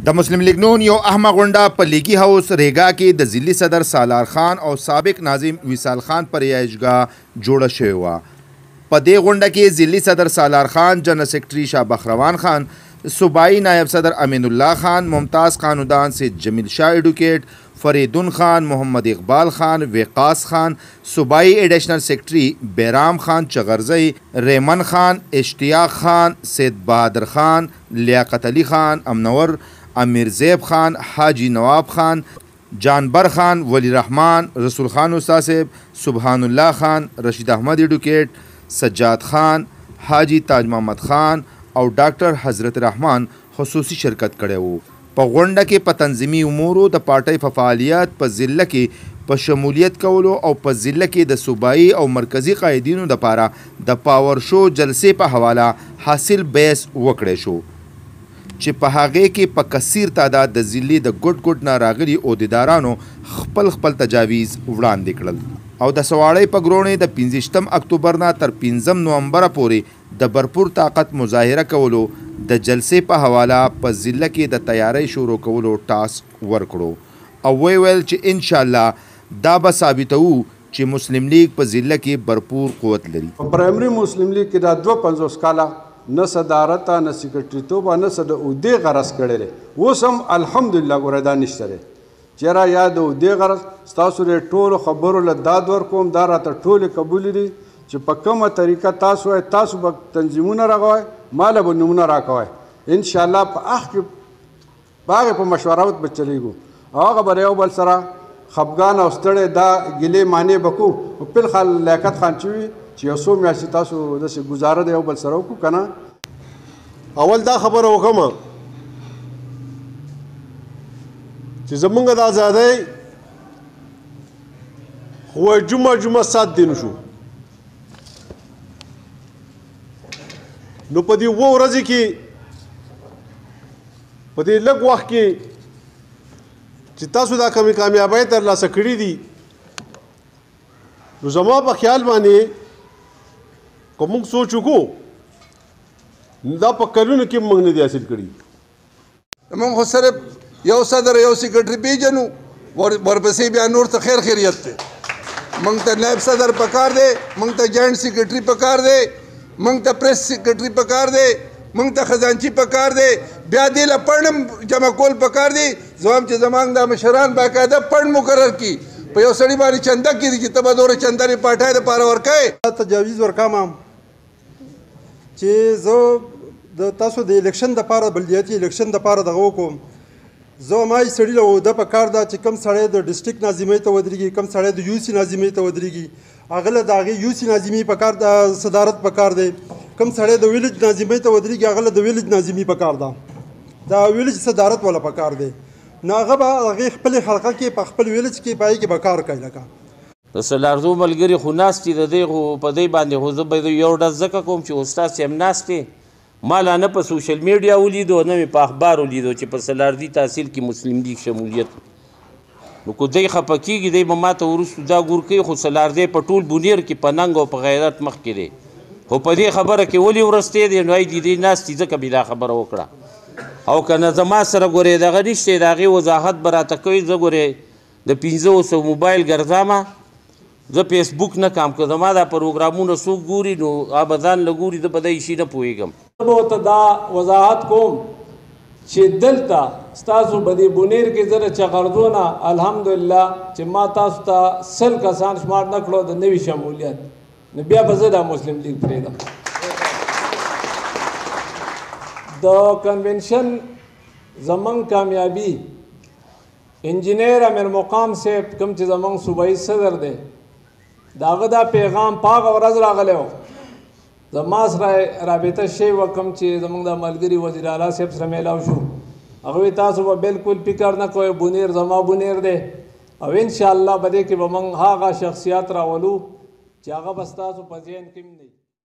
د مسلم لیگ نون یو اهمه غونډه په لیګي هاوس ریګا کې د ضلعي صدر سالار خان او سابق ناظم وصال خان پر رهایشګاه جوړه شوې وه. په دې غونډه کې ضلعي صدر سالار خان، جنرل سیکرټري شاه بخروان خان، صوبائی نائب صدر امین اللہ خان، ممتاز خاندان سے جمیل شاہ ایڈوکیٹ، فریدون خان، محمد اقبال خان، وقاص خان، صوبائی ایڈیشنل سیکرٹری بیرام خان چغرزئی، ریمن خان، اشتیاق خان، سید بہادر خان، لیاقت علی خان امنور، امیر زیب خان، حاجی نواب خان، جانبر خان، ولی رحمان، رسول خان استاد صاحب، سبحان اللہ خان، رشید احمد ایڈوکیٹ، سجاد خان، حاجی تاج محمد خان او ډاکټر حضرت رحمان خصوصي شرکت کړی وو. په غونډه کې په تنظیمي امورو د پارټۍ په فعالیت، په ضلع کې په شمولیت کولو او په ضلع کې د صوبایي او مرکزي قایدینو دپاره د پاور شو جلسې په حواله حاصل بحث وکړی شو چې په هغې کې په کثیر تعداد د ضلعې د ګوټ ګوټ نه راغلي عهدیدارانو خپل تجاویز وړاندې کړل او د سواړۍ په ګروڼې د 15 اکتوبر نه تر 15 نومبر پورې د برپور طاقت مظاهره کولو د جلسې په حواله په ضلع کې د تیاری شروع کولو ټاسک ورکړو او ویل چې ان شاء الله دا به ثابتوو چې مسلم لیگ په ضلع کې برپور قوت لري. په پرایمري مسلم لیگ کې دا 52 کاله نه صدارت نه سیکرټریتوب نه صد عہدې غرض کړی دی. اوس هم الحمدلله ګوره دا نشته دی چېرې یا د عہدې غرض ستاسو د ټولو خبرو له داد ورکوم. دا راته ټولې قبول دي چې په کومه طریقه تاسو وایئ تاسو به تنظیمونه راغوئ، ما له به نومونه راکوئ. انشاءالله په هغې په مشورت به چلیږو او هغه به یو بل سره خفګان او ستړی دا ګیلې معنی به کوو. په بالخال لیاقت خان چې وي چې یو څو میاشتې تاسو داسې ګزاره د یو بل سره وکړو که نه. اول دا خبره وکړم چې زمونږ د ازادۍ خو جمعه 7 دن شو، نو په دې 2 ورځې کې په دې لږ وخت کې چې تاسو دا کمې کامیابۍ ترلاسه کړي دي، نو زما په خیال باندې که موږ سوچ وکړو دا په کلونو کې موږ نه دي حاصل کړي. موږ خو صرف یو صدر یو سیکرټري پیژنو، ورپسې بیا نور ته خیر خیریت دی. موږ ته نائب صدر پکار دی، موږ ته جوائنټ سیکرټري پکار دی، موږ ته پریس سیکرټري پکار دی، موږ ته خزانچي پکار دی، بیا دې له پړن جمع کول پکار دی. زه هم چې زموږ دا مشران باقاعده پړن مقرر کړي، په یو سړي باندې چنده کړي چې ته به دومره چنده د پاټۍ دپاره ورکوې. تجاویز ورکوم چې زه د تاسو د الیکشن دپاره بلدیاتي الیکشن دپاره دغه وکړم. زه همایي سړي له عهده پکار ده چې کوم سړی د ډسټرکټ ناظمۍ ته ودرېږي، کوم سړی د یو سی ناظمۍ ته ودرېږي، هغه له د هغې یو سی ناظمي پکار ده، صدارت پکار دی. کوم سړی د ویلج ناظمۍ ته ودرېږي، هغه له د ویلج ناظمي پکار ده، د ویلج صدارت والا پکار دی. نو هغه به هغې خپلې حلقه کې په خپل ویلج کې په هغې کې به کار کوي. لکه د سلاردو ملګري خو ناست دي، د دې خو په دې باندې خو زه به یو ډز ځکه کوم چې استاد صاحب ناست دی، ما لا نه په سوشل میډیا ولیدو نه مې په اخبار ولیدو چې په سلاردي تحصیل کې مسلم لیگ شمولیت. نو که دی خفه کېږي دی به ما ته وروستو دا ګور کوي، خو سلاردی په ټول بونیر کې په ننګ او په غیرت مخکې دی. خو په دې خبره کې ولې ورستې دی؟ نو ای دې ناست دي ځکه مې دا خبره وکړه. او که نه زما سره ګورې دغه نشته د هغې وضاحت به راته کوي. زه ګورې د 500 موبایل ګرځامه، زه فیسبوک نه کام که زما دا پروګرامونه څوک ګوري نو هغه ځان له ګوري، زه په دې شي نه پوهېږم. زه به ورته دا وضاحت کوم چې دلته ستاسو په دې بونیر کې زه د چغرزو نه الحمدلله چې ما تاسو ته 100 کسان شمار نه کړو د نوي شمولیت، نو بیا به زه دا مسلم لیگ پرېږدم. د کنونشن زمونږ کامیابي انجینیر امیر مقام صاحب کوم چې زمونږ صوبایي صدر دی، د هغه دا پیغام په هغه ورځ راغلی و، زما سره رابطه شوې وه کوم چې زمونږ د ملګري وزیر اعلی صاحب سره میلاو شو. هغه وایي تاسو به بالکل فکر نه کوئ، بونیر زما بونیر دی او انشاءالله په دې کې به موږ هغه شخصیات راولو چې هغه به ستاسو په ذهن کې هم نه وي.